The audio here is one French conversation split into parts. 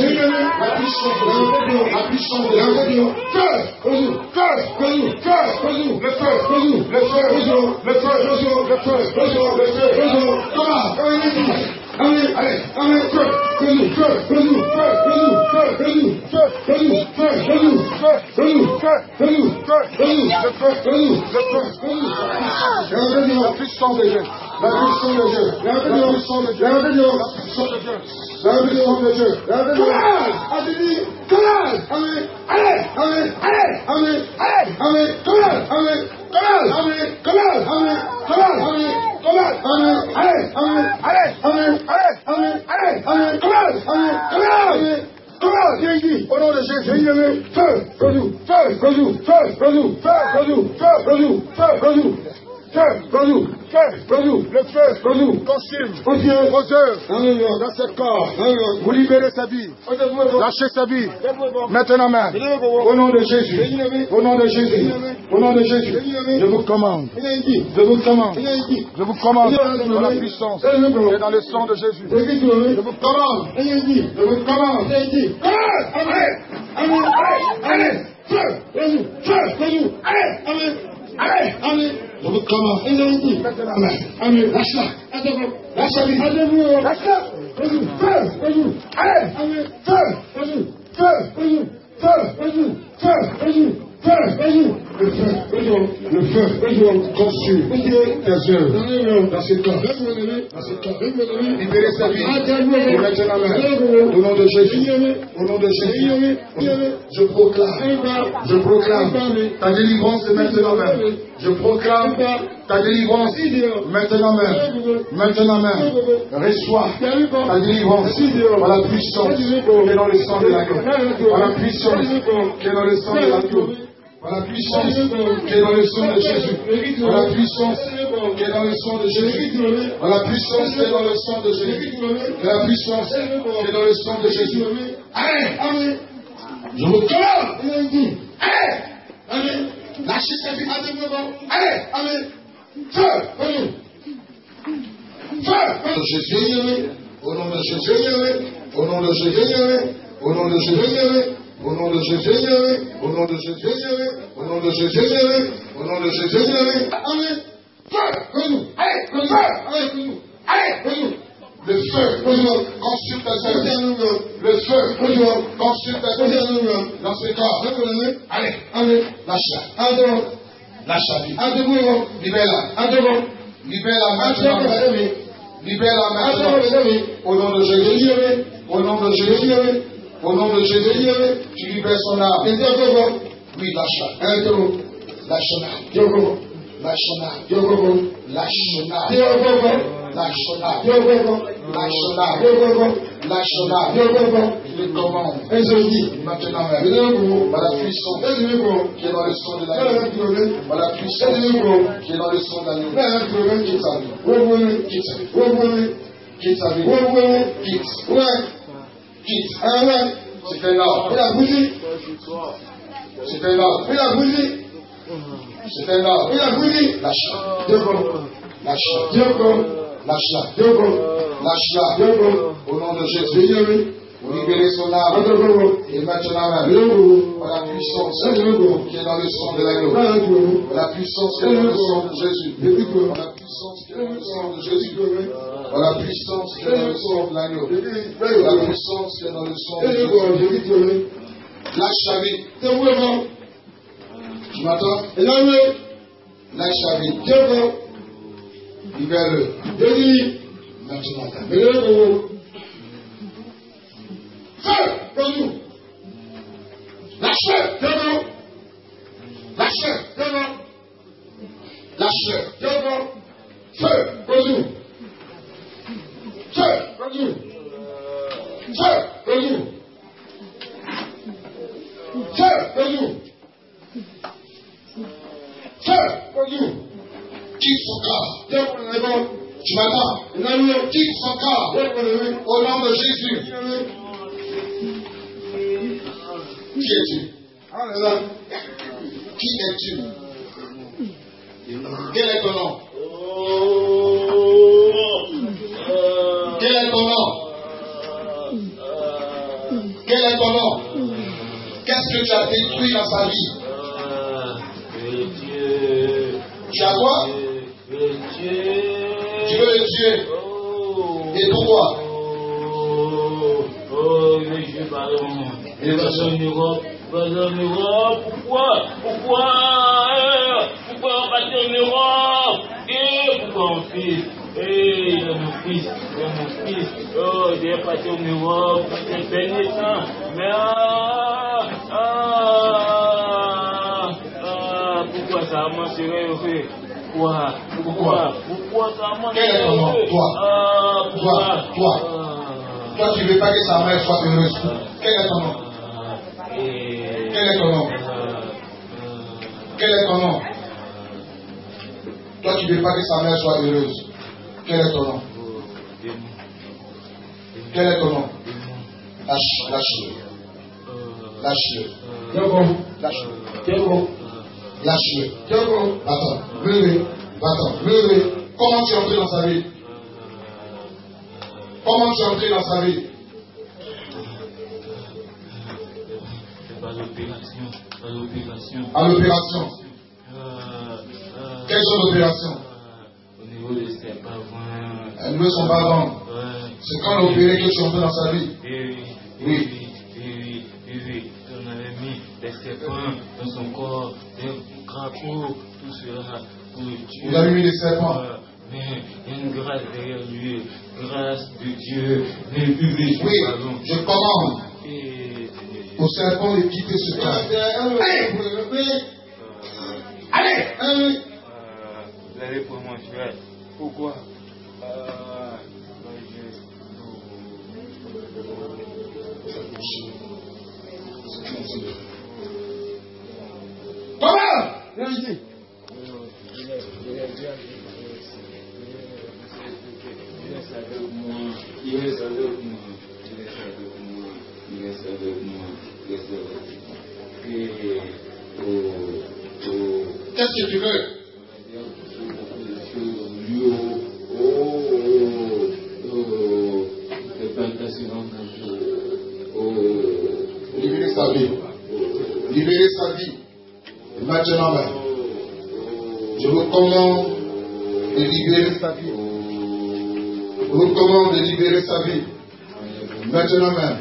Jésus. La puissance de Jésus. La puissance de Jésus. Feu. Jésus. Feu. Jésus. Feu. Jésus. Le feu. Jésus. Le feu. Jésus. Le feu. Jésus. Le feu. Jésus. Le feu. Jésus. Comment? Amen. Allez. Amen. Feu. Jésus. Feu. Jésus. Feu. Jésus. Feu. Jésus. Feu. Jésus. Feu. Jésus. Feu. Jésus. Feu. Jésus. Feu. Jésus. Le feu. Jésus. Le feu. Jésus. La puissance de Dieu. La puissance de Dieu. La puissance de Dieu. La puissance de Dieu. La puissance de Dieu. Courage. Courage. Amen. Allez. Amen. Allez. Amen. Allez. Amen. Courage. Amen. Courage. Amen. Courage. Amen. Courage. Amen. Courage. Amen. Allez. Amen. Allez. Amen. Allez. Amen. Allez. Amen. Courage. Amen. Courage. Courage. Viens ici. Au nom de Jésus. Feu. Jésus. Feu. Jésus. Feu. Jésus. Feu. Jésus. Feu. Jésus. Feu. Jésus. Feu, Jésus, feu, Jésus, le feu, Jésus, consume, oseur, dans ce corps, vous libérez sa vie, lâchez sa vie, maintenant même, au nom de Jésus, au nom de Jésus, au nom de Jésus, je vous commande, je vous commande, je vous commande dans la puissance et dans le sang de Jésus, je vous commande, je vous commande, allez, feu, Jésus, Jésus, allez, allez, allez. Je vous commande. Amen. Amen. Lâche-la. Lâche-la. Lâche-la. Feu. Feu. Allez. Amen. Feu. Feu. Feu. Feu. Feu. Feu. Le feu. Le feu. Conçu. Tes œuvres. Dans ce corps. Dans ce corps. Libérez sa vie. Mettez la main. Au nom de Jésus. Au nom de Jésus. Je proclame ta délivrance maintenant même. Je proclame ta délivrance maintenant même. Maintenant même. Reçois ta délivrance par la puissance qui est dans le sang de l'agneau. Par la puissance qui est dans le sang de l'agneau. Par la puissance qui est dans le sang de Jésus. Par la puissance qui est dans le sang de Jésus. Par la puissance qui est dans le sang de Jésus. Par la puissance qui est dans le sang de Jésus. Allez, allez. Je vous commande. Allez, allez. Lâchez cette vie. Allez, allez. Feu, feu. Feu. Jésus. Au nom de Jésus. Au nom de Jésus. Au nom de Jésus. Au nom de Jésus, au nom de Jésus, au nom de Jésus, au nom de Jésus, allez, feu, allez, allez, le feu, consulte ta sœur, le feu, consulte ta sœur, dans ce cas, allez, allez, lâche-la, lâche-la, libère-la, libère-la maintenant, libère-la maintenant, au nom de Jésus, au nom de Jésus. Au nom de Jésus, tu libères son âme. Oui, lâche-la. Lâche-la. Lâche-la. Lâche-la. Lâche-la. Lâche-la. Je le commande. Maintenant, par la puissance qui est dans le sang de l'agneau. Par la puissance qui est dans le sang de l'agneau. Quitte sa vie. Quitte sa vie. Quitte sa vie. Quitte. Quitte. C'est un ordre. C'est un ordre. C'est un ordre. Lâche-la. Lâche-la. Lâche-la. Lâche-la. Au nom de Jésus. Vous libérez son âme. Et maintenant, par la puissance qui est dans le sang de l'agneau. Par la puissance qui est dans le sang de Jésus. Par la puissance qui est dans le sang de Jésus. Par la puissance qui est dans le sang de l'agneau. Par la puissance qui est dans le sang de Jésus. Lâche la vie. Tu m'entends? Lâche la vie. Libère-le. Maintenant. Feu! Lâche-le! Lâche-le! Lâche-le! Feu! Feu! Feu! Feu! Feu! Feu! Quitte son corps. Tu m'entends? Quitte son corps. Au nom de Jésus. Qui es-tu? Qui es-tu? Quel est ton nom? Quel est ton nom? que tu as détruit dans sa vie. Tu as quoi? Tu veux le tuer. Et pourquoi? Et pourquoi partir en Europe? Et pourquoi mon fils? Il est mon fils. Oh, j'ai parti en Europe, c'est bénissant. Mais pourquoi ça m'a serré au fait? Pourquoi ça m'a serré? Quel est ton nom? Toi, tu veux pas que sa mère soit heureuse. Quel est ton nom? Quel est ton nom? Quel est ton nom? Toi, tu veux pas que sa mère soit heureuse. Quel est ton nom? Quel est ton nom? Lâche-le. Lâche-le. Lâche-le. Attends, levez. Comment tu es entré dans sa vie? Comment tu es entré dans sa vie? À l'opération. Quelle sont l'opération? Au niveau des serpents. Elles ne sont pas bonnes. C'est quand on a opéré que tu es entré dans sa vie. Oui. On avait mis des serpents dans son corps, des crapauds, tout cela pour le tuer. Vous avez mis des serpents. Mais il y a une grâce derrière lui, grâce de Dieu. Oui, je commande aux serpents de quitter ce corps. Allez! Vous allez pour mon frère. Pourquoi? Comment? Il reste avec moi. Qu'est-ce que tu veux? Libérer sa vie. Libérer sa vie. Et maintenant même. Je vous commande de libérer sa vie. Je vous commande de libérer sa vie. Maintenant même.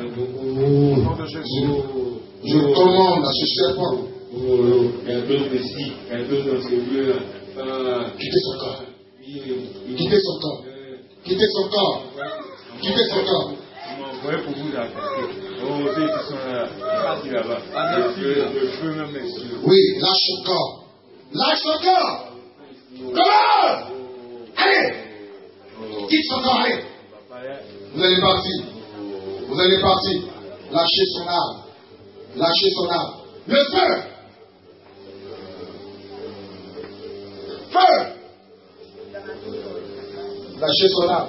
Je commande à ce serpent. Un peu de ci, un peu dans ce lieu-là. Quittez son corps. Quittez son corps. Quittez son corps. Quittez son corps. Ouais, pour vous attaquer. Oh, ceux qui sont là, partis là-bas. Le feu même est sûr. Oui, lâche son corps. Lâche son corps. Comment? Allez. Quitte son corps, allez. Vous allez partir. Vous allez partir. Lâchez son âme. Lâchez son âme. Le feu. Feu. Lâchez son âme.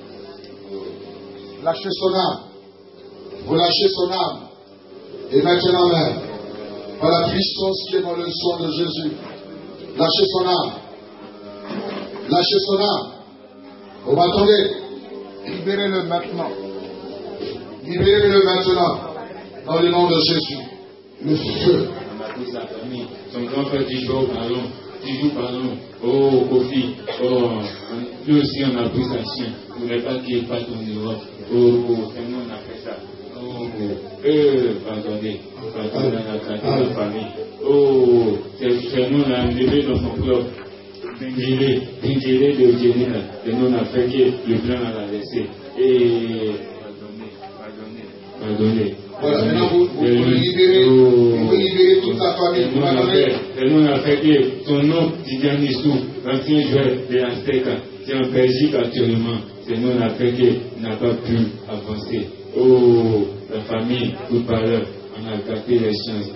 Lâchez son âme. Vous lâchez son âme. Et maintenant même, par la puissance qui est dans le sang de Jésus, lâchez son âme. Lâchez son âme. Vous m'entendez? Libérez-le maintenant. Libérez-le maintenant. Dans le nom de Jésus. Le feu. Sa famille, son grand frère dit toujours pardon. Oh, Kofi. Oh, nous aussi on a pris sa chien. Vous n'avez pas qu'il parte en Europe. Oh, comment on a fait ça? Oh, pardonnez la famille. Oh, c'est nous on a enlevé dans son club. D'ingérer de génie là. Et nous on a fait que le plan a laissé. Et pardonnez. Voilà, maintenant vous libérez toute la famille. Et nous on a fait que son nom, Tidiane Issou, l'ancien joueur de l'Azteca, qui est en Belgique actuellement. C'est nous on a fait qu'il n'a pas pu avancer. Oh, la famille, tout par l'heure, on a gâté les chances.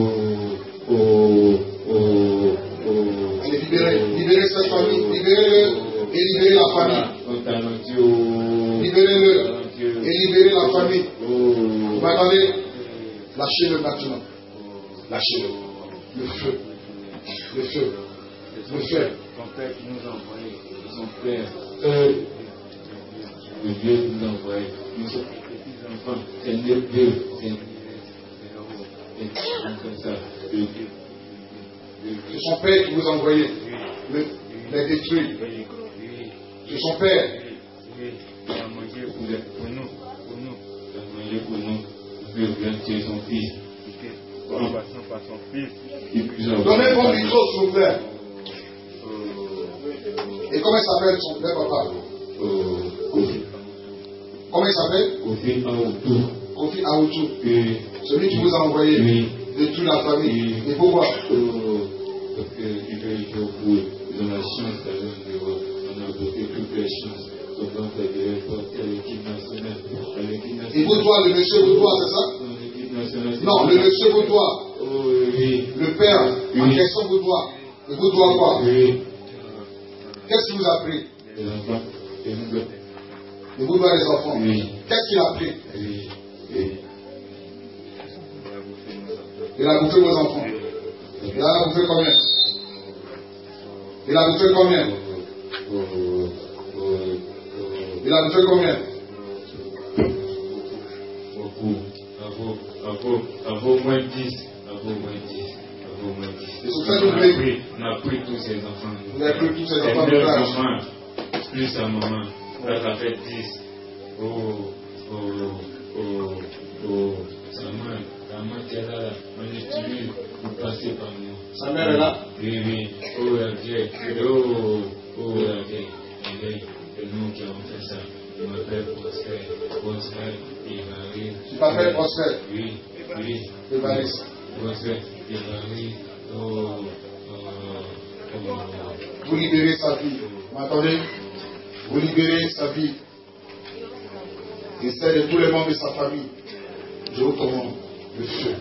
Allez, libérez cette famille, libérez-le et libérez la famille. Libérez-le et libérez la famille. Vous m'entendez? Lâchez-le maintenant. Lâchez-le. Le feu. Le feu. Le feu. Son père qui nous a envoyé, son père, le Dieu qui nous a envoyé, nous sommes des petits enfants, c'est un Dieu, c'est un faire ça. C'est son père qui vous a envoyé. Il a détruit. C'est son père. Oui, il a mangé pour nous. Il a mangé pour nous. Il a tué son fils. En passant par son fils. Donnez vos micros, s'il vous plaît. Et comment il s'appelle son père, papa? Kofi. Comment il s'appelle? Kofi Aoutou. Kofi Aoutou. Celui qui vous a envoyé de toute la famille. Et pourquoi? Parce qu'il veut beaucoup. Ils ont la chance d'aller en Europe. On a bloqué toutes les chances. Donc on fait des reporter à l'équipe nationale. Et Boudoir, le monsieur Boudoir, c'est ça? Non, le monsieur Boudoir. Oui. Le père en question Boudoir. Le Boudoir quoi? Oui. Qu'est-ce qu'il vous a pris? Les enfants. Le Boudoir des enfants. Oui. Qu'est-ce qu'il a pris? Oui. Il a bouffé vos enfants. Il a bouffé combien? Il a bouffé combien? Il a bouffé combien? Beaucoup. Avant moins 10. Et ce fait, on a pris tous ces enfants. Vous avez pris tous ces enfants de enfants, plus sa maman. Là, ça fait 10. Sa maman qui est là, on est tué pour passer par nous. Sa mère est là? Oui. La vieille. C'est nous qui avons fait ça. Il m'appelle Prosper, Évariste. Tu t'appelles Prosper? Oui. Évariste. Prosper, Évariste. Vous libérez sa vie. Vous m'entendez? Vous libérez sa vie. Et celle de tous les membres de sa famille. Je vous commande le feu.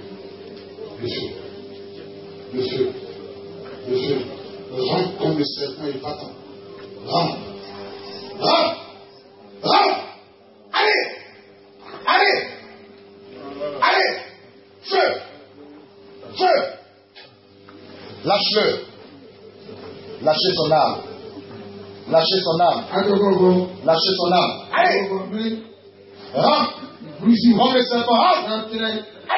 Rentre comme le serpent et battant. Rentre. Allez. Feu. Lâche-le. Lâchez son âme. Lâchez son âme. Allez. Rentre. Comme le serpent. Allez.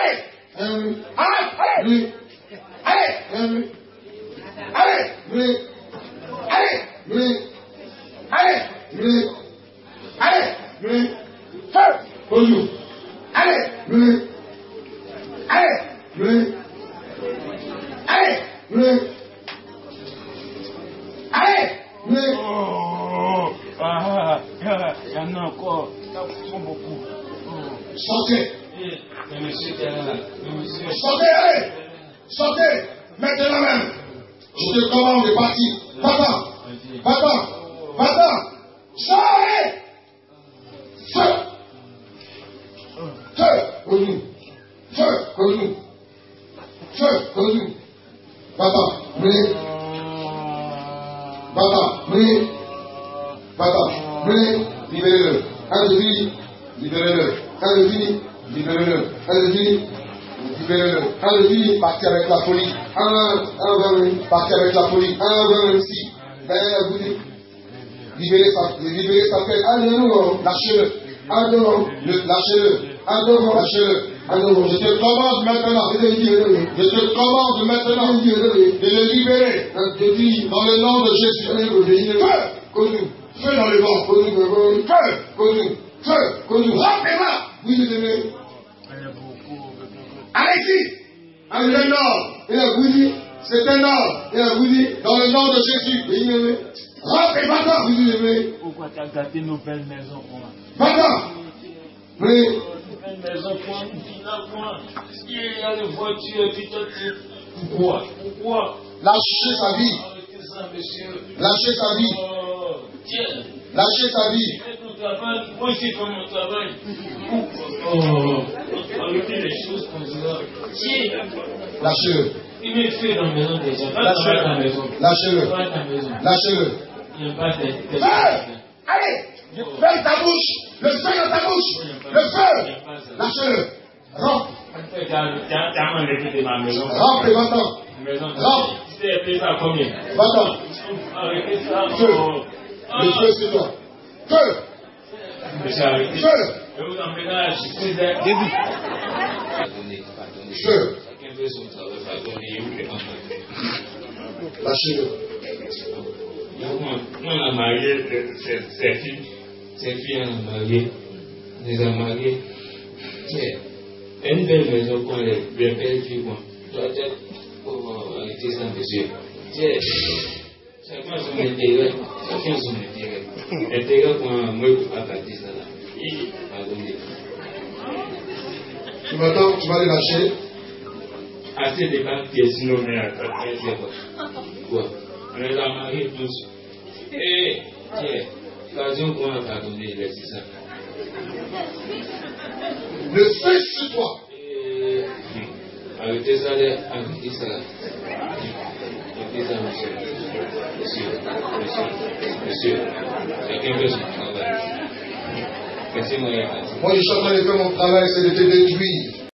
Sortez, maintenant même. Je te commande de partir. Va-t'en. Sortez. Feu. Va-t'en. Libérez-le. Allez-y, partez avec la folie. Ici. Libérez sa tête. Lâchez-le. Lâchez-le. Je te commande maintenant de le libérer. Dans le nom de Jésus. Feu dans le vent. Feu. Rappelez-moi. Allez-y. C'est un ordre. Dans le nom de Jésus. Rappelez maintenant. Pourquoi tu as gâté nos belles maisons pour moi? Maintenant. Oui. Belle maison pour moi, il y a les voitures et puis toi tu... Pourquoi? Lâchez sa vie. Arrêtez ça, monsieur. Lâchez sa vie. Tiens. Lâchez sa vie. Fais ton travail. Moi aussi, fais mon travail. Arrêtez les choses comme ça. Tiens. Lâchez-le. Il me fait dans la maison déjà. Va travailler dans la maison. Lâchez-le. Il n'y a pas de... Allez. Ferme ta bouche. Le feu dans ta bouche. Le feu. Lâchez-le. Rampe. Rampe maintenant. Rampe. Tu t'es payé ça combien? Va-t'en. Arrêtez ça. Feu. Le feu, c'est toi. Feu. Feu. Feu. Je vous emmène à la justice. Feu. fait son travail, pardon, il est Lâchez-le. Moi, on a marié ses filles, on a marié, on les a mariées. Une belle maison qu'on les belles filles, quoi. Doit être pour arrêter ça, monsieur. Chacun son intérêt, chacun son intérêt. Intérêt pour moi, je ne peux pas partir ça là. Pardonnez. Tu m'attends, tu vas les lâcher. Assez de papiers, sinon on est à 13 quoi. On les a mariés tous. Et, tiens, l'occasion qu'on a pardonné, c'est ça. Le feu sur toi. Arrêtez ça, arrêtez ça. Arrêtez ça, monsieur. Monsieur. Chacun fait son travail. Laissez-moi y aller. Moi, je suis en train de faire mon travail, c'est de te détruire.